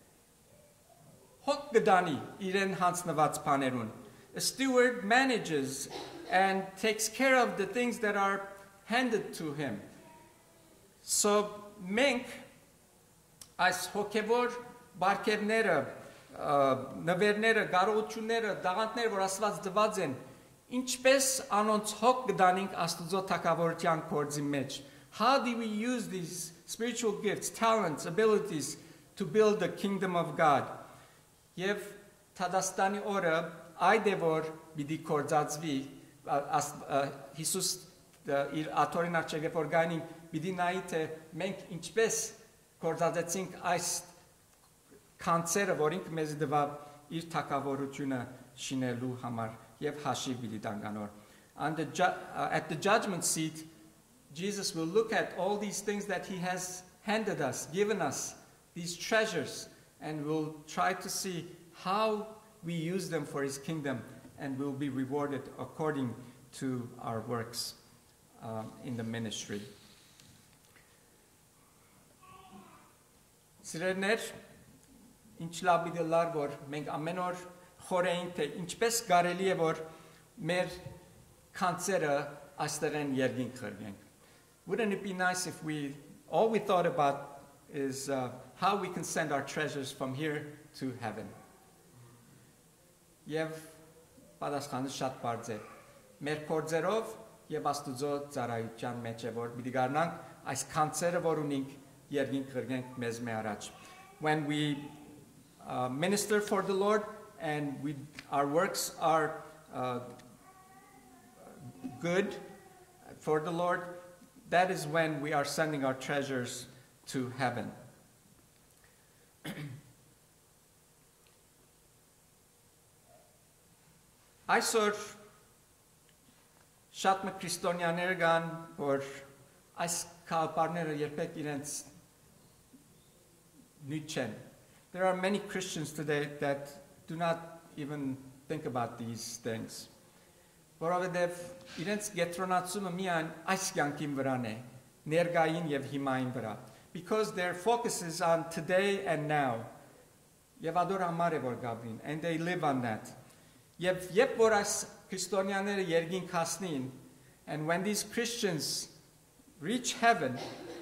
Հոգ կդանի իրեն հանձնված բաներուն. A steward manages and takes care of the things that are handed to him. So մենք այս հոգևոր բարգևները, նվերները, կարողությունները, դաղանտները, որ Աստված տված են, ինչպես անոնց հոգ կդանենք Աստծո թակավորության գործի մեջ. How do we use these spiritual gifts, talents, abilities to build the kingdom of God? Եվ Թադաստանի օրը այդ է որ պիտի կործածվի Հիսուս իր աթորին առջև որ գանին պիտի նայի թե մենք ինչպես կործածեցինք այս կանցերը, որ ինքը մեզ դվա իր թակավորությունը շինելու համար եւ հաշիվ պիտի տանք անոր. At the judgment seat, Jesus will look at all these things that he has handed us, given us, these treasures, and we'll try to see how we use them for His kingdom, and we'll be rewarded according to our works um, in the ministry. Սիրելիներ, ինչ լավ մի դելար, որ մենք ամեն օր խորեին, թե ինչպես կարելի է, որ մեր կանցերը այստեղեն երգին խրվենք. Wouldn't it be nice if we, all we thought about is uh, how we can send our treasures from here to heaven. Եվ պատասխանը շատ բարձ է. Մեր կորձերով եւ Աստուծո ծառայության մեջ է, որ պիտի գարնանք այս կանցերը, որ ունենք, երգին խրգենք մեզ մե առաջ. When we uh, minister for the Lord and we, our works are uh, good for the Lord, that is when we are sending our treasures to heaven. Այսօր շատ մը քրիստոնյաներ կան, որ այս քահապարները երբեք իրենց նույն չեն. There are many Christians today that do not even think about these things. Որովհետև իրենց գետրոնացումը միայն այս կյանքին վրան է, ներկային եւ հիմային վրա. Because their focus is on today and now. Եվ ադոր համար է որ գաբրին, and they live on that. Եվ երբ որ այս քրիստոնյաները երգին հասնին, and when these Christians reach heaven,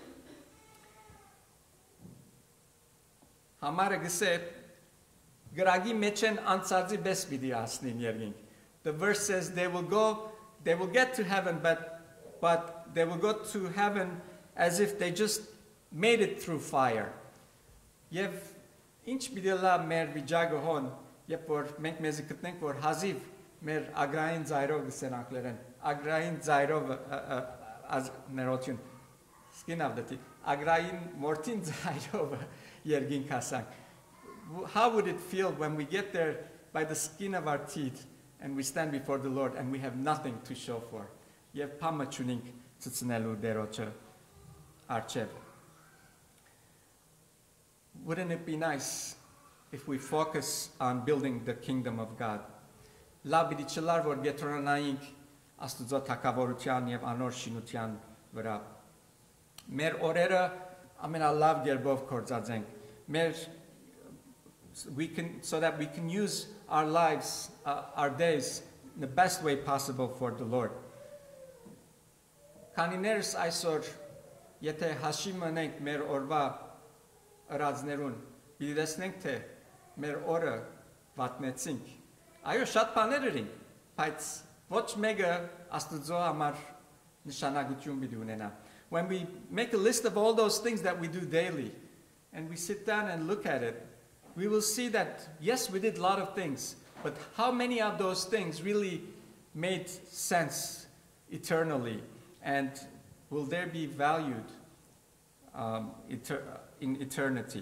համարը գսե գրագի մեջ են անցածի բես պիտի ասնին երգին. The verse says they will go, they will get to heaven, but, but they will go to heaven as if they just made it through fire. Եվ ինչ պիտի լա մեր վիճակը հոն, երբ որ մենք մեզ գտնենք, որ հազիվ մեր ագրային ձայրով գսեն անգլերեն, ագրային ձայրով ներողություն, սկինավ դետի, ագրային մորտին ձայրով երգին կասանք. How would it feel when we get there by the skin of our teeth and we stand before the Lord and we have nothing to show for? Եվ փամը չունենք ծծնելու դերոջը արջև. Wouldn't it be nice if we focus on building the kingdom of God? Լավ պիտի չլար, որ գետրոնանայինք Աստուծո թագավորության եւ անոր շինության վրա. Մեր օրերը ամենալավ գերբով կործածենք. Մեր we can so that we can use our lives, uh, our days in the best way possible for the Lord. Քանիներս այսօր եթե հաշի մնենք մեր օրվա ըրածներուն, պիտի տեսնենք թե մեր օրը վատնեցինք. Այո, շատ բաներ էինք, բայց ոչ մեկը Աստուծո համար նշանակություն պիտի ունենա. When we make a list of all those things that we do daily and we sit down and look at it, we will see that yes, we did a lot of things, but how many of those things really made sense eternally, and will there be valued um, eter in eternity?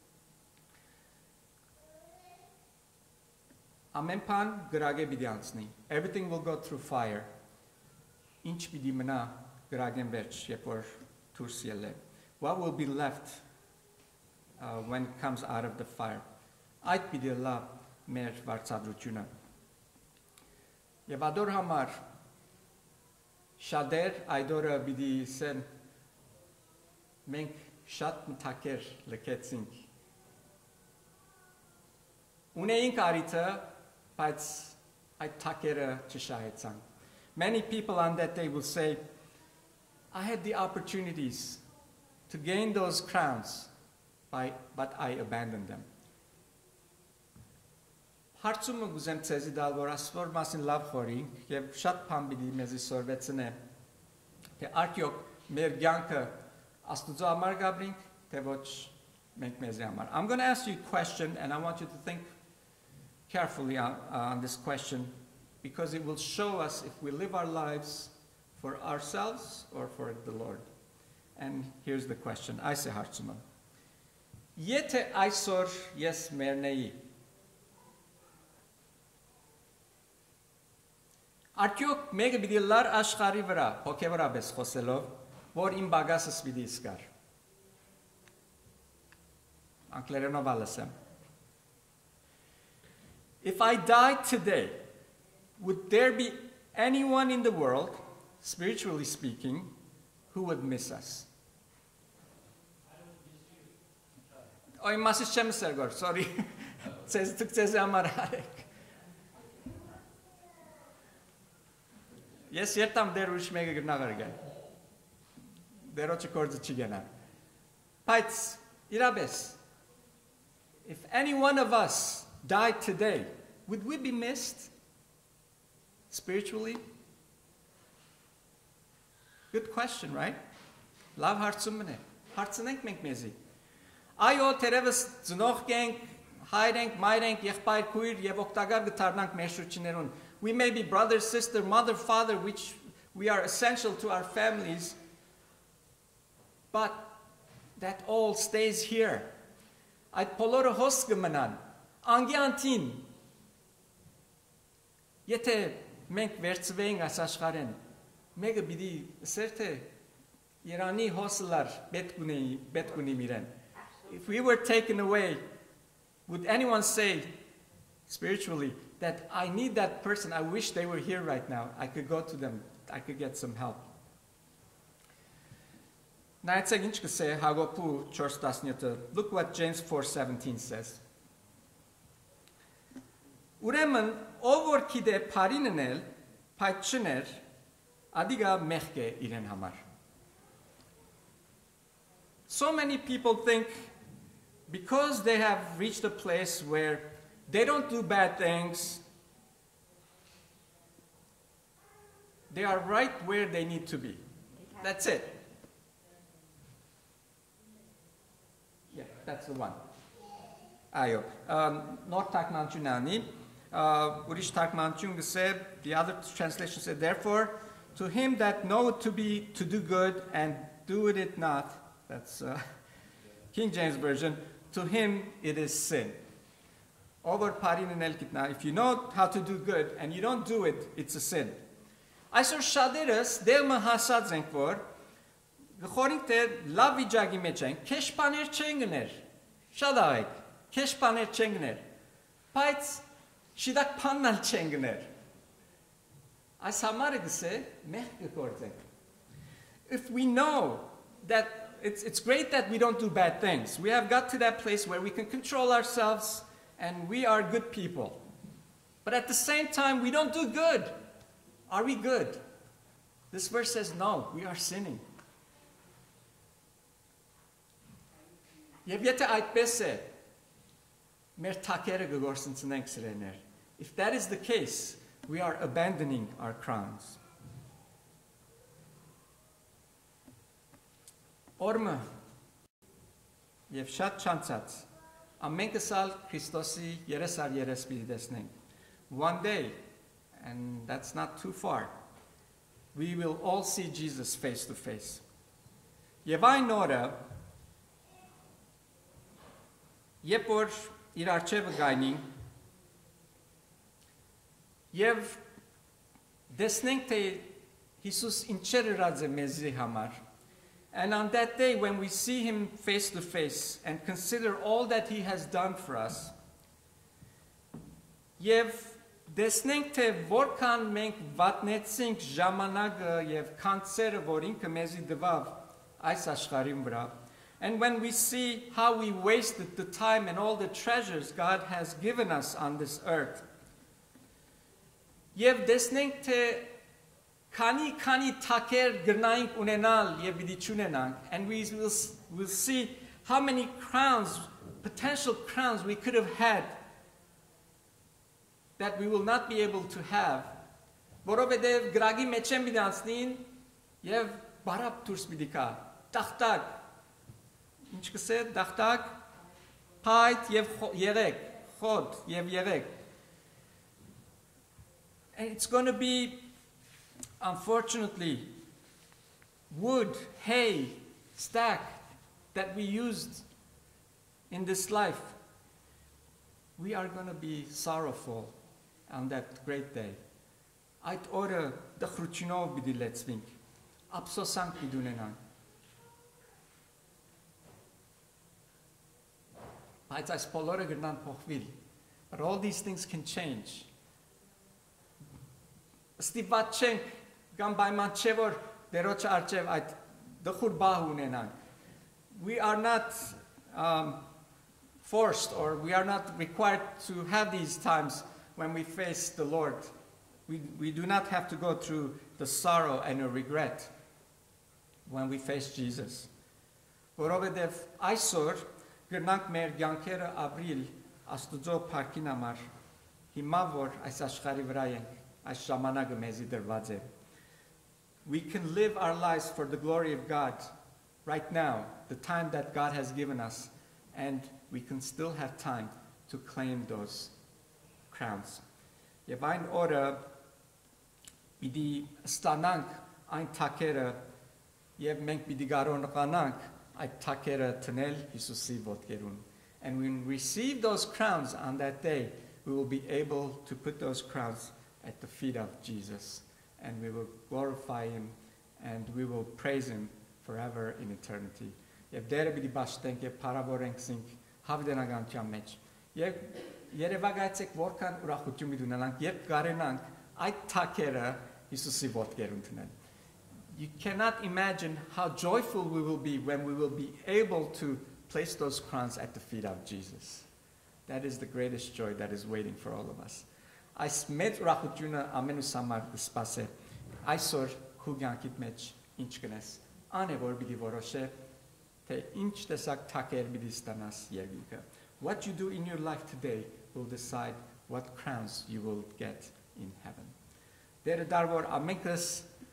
Ամեն բան գրագե պիտի անցնի. Everything will go through fire. Ինչ պիտի մնա գրագեն վերջ, երբ որ դուրս ելե. What will be left uh, when it comes out of the fire? Այդ պիտի լա մեր վարձատրությունը. Եվ ադոր համար շատեր այդորը պիտի սեն մենք շատ մտակեր լքեցինք. Ունեինք արիթը, բայց այդ թակերը չշահեցան. Many people on that day will say, I had the opportunities to gain those crowns, by, but I abandoned them. Հարցումը գուզեմ ցեզի դալ, որ ասվոր մասին լավ խորինք, և շատ բան պիտի մեզի սորվեցնե, թե արդյոք մեր կյանքը Աստուծո համար գաբրինք, թե ոչ մենք մեզի համար. I'm going to ask you a question, and I want you to think carefully on, uh, on this question, because it will show us if we live our lives for ourselves or for the Lord. And here's the question. Այս է հարցումը. Եթե այսօր ես մեռնեի, արդյոք մեկը պիտի լար աշխարհի վրա, հոգևորապես խոսելով, որ իմ բագասս պիտի իսկար. Անգլերենով ալսեմ. if I died today, would there be anyone in the world, spiritually speaking, who would miss us? Oy masis chem sergor, sorry. Says Türkçesi amararek. Yes, yertam derush mega gnagarga. Deroche korzu chigena. Paits, irabes. If any one of us died today, would we be missed spiritually? Good question, right? Lav hartsumene. Hartsenenk menk mezi. Ayo terevs znoch genk, hayrenk, mayrenk, yechbayr kuir, yevoktagar gtarnank meshruchinerun. We may be brother, sister, mother, father, which we are essential to our families, but that all stays here. Այդ բոլորը հոս կմնան, անգյանտին, եթե մենք վերցվեինք այս աշխարհեն, մեկը պիտի ասեր թե Իրանի հոսլար պետք ունեի, պետք ունի իրեն. If we were taken away, would anyone say spiritually that I need that person, I wish they were here right now, I could go to them, I could get some help. Նայեցեք ինչ կսե Հակոբու չորս տասնյոթը. Look what James four seventeen says. Ուրեմն ով որ գիտե բարին անել, փայտ չներ, ադիգա մեղք է իրեն համար. So many people think because they have reached a place where they don't do bad things, they are right where they need to be. That's it. Yeah, that's the one. Ayo. Nor takmanchunani. Urish takmanchun said, the other translation said, therefore, to him that knoweth to be to do good and doeth it not, that's uh, King James Version, to him it is sin. Over parin and elkitna, if you know how to do good and you don't do it, it's a sin. Այսօր շատերս դեր մը հասած ենք որ գխորինք թե լավ վիճակի մեջ են, քեշ բաներ չեն գներ, շատ աղեք, քեշ բաներ չեն գներ, բայց շիդակ բաննալ չեն գներ, այս համարը գսե մեղք կգործենք. If we know that it's, it's great that we don't do bad things, we have got to that place where we can control ourselves and we are good people, but at the same time we don't do good. Are we good? This verse says no, we are sinning. Եվ եթե այդպես է, մեր թակերը կգործընծնենք սրեներ. If that is the case, we are abandoning our crowns. Օրմը եւ շատ չանցած ամենքս ալ Քրիստոսի երես ար երես պիտի տեսնենք. One day, and that's not too far, we will all see Jesus face to face. Եվ այն օրը Երբ որ իր արջևը գայնին եւ տեսնենք թե Հիսուս ինչեր ըրած է մեզի համար, and on that day when we see him face to face and consider all that he has done for us, եւ տեսնենք թե որքան մենք վատնեցինք ժամանակը եւ քանցերը, որ ինքը մեզի տվավ այս աշխարհին վրա. And when we see how we wasted the time and all the treasures God has given us on this earth, եւ տեսնենք թե քանի քանի թակեր գրնայինք ունենալ եւ պիտի չունենանք, and we will, will see how many crowns, potential crowns we could have had that we will not be able to have, որովհետեւ գրագի մեջ են պիտի անցնին եւ բարապ դուրս պիտի գա, տախտակ Ինչ կսե, դախտակ, պայտ և երեք, խոդ և երեք. And it's going to be, unfortunately, wood, hay, stack that we used in this life. We are going to be sorrowful on that great day. Այդ օրը դխրությունով պիտի լեցվենք, ափսոսանք պիտի ունենանք. Բայց այս բոլորը գնան փոխվել But all these things can change. Ստիպված չենք կամ պայման չէ որ դերոջ արջև այդ դխուր բահ ունենանք. We are not um, forced or we are not required to have these times when we face the Lord. We, we do not have to go through the sorrow and the regret when we face Jesus. Որովհետև այսօր գնանք մեր կյանքերը ապրիլ Աստուծո փառքին համար, հիմա որ այս աշխարհի վրա ենք, այս ժամանակը մեզի դրված է. We can live our lives for the glory of God right now, the time that God has given us, and we can still have time to claim those crowns. Եվ այն օրը պիտի ստանանք այն թակերը եւ մենք պիտի կարողանանք այդ թակերը տնել Հիսուսի ոտքերուն. And when we receive those crowns on that day, we will be able to put those crowns at the feet of Jesus. And we will glorify him and we will praise him forever in eternity. Եվ դերը պիտի բաշխենք եւ փառավորենք զինք հավդենականության մեջ։ Եվ երևակայեցեք որքան ուրախություն պիտի ունենանք, երբ կարենանք այդ թակերը Հիսուսի ոտքերուն տնել. You cannot imagine how joyful we will be when we will be able to place those crowns at the feet of Jesus. That is the greatest joy that is waiting for all of us. Այս մեծ ուրախությունը ամենուս համար կսպասե այսօր քու կյանքիդ մեջ ինչ կնես, անը որ պիտի որոշե, թե ինչ տեսակ թակեր պիտի ստանաս երկինքը. What you do in your life today will decide what crowns you will get in heaven. Դերը դար որ ամենքս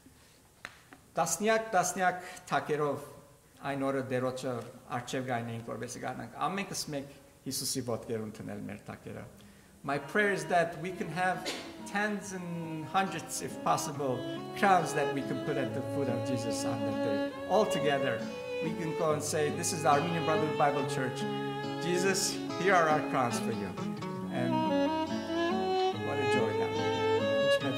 տասնյակ տասնյակ թակերով այն օրը դերոջը արջև գայնենք որպես գանանք ամենքս մեկ Հիսուսի ոտքերուն տնել մեր թակերը. My prayer is that we can have tens and hundreds, if possible, crowns that we can put at the foot of Jesus on that day. All together, we can go and say, this is the Armenian Brotherhood Bible Church. Jesus, here are our crowns for you. And what a joy that will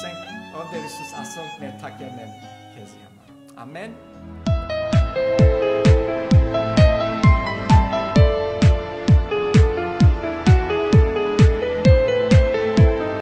be. Amen.